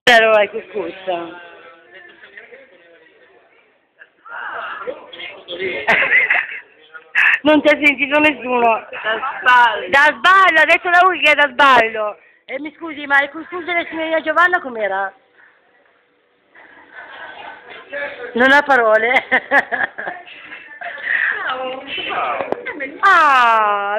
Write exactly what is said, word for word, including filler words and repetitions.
Allora, che scusa. Non ti ha sentito nessuno. Da spalle. Da sbaglio, adesso da lui che è da sbaglio. E mi scusi, ma il couscous della signorina Giovanna com'era? Non ha parole. Ah!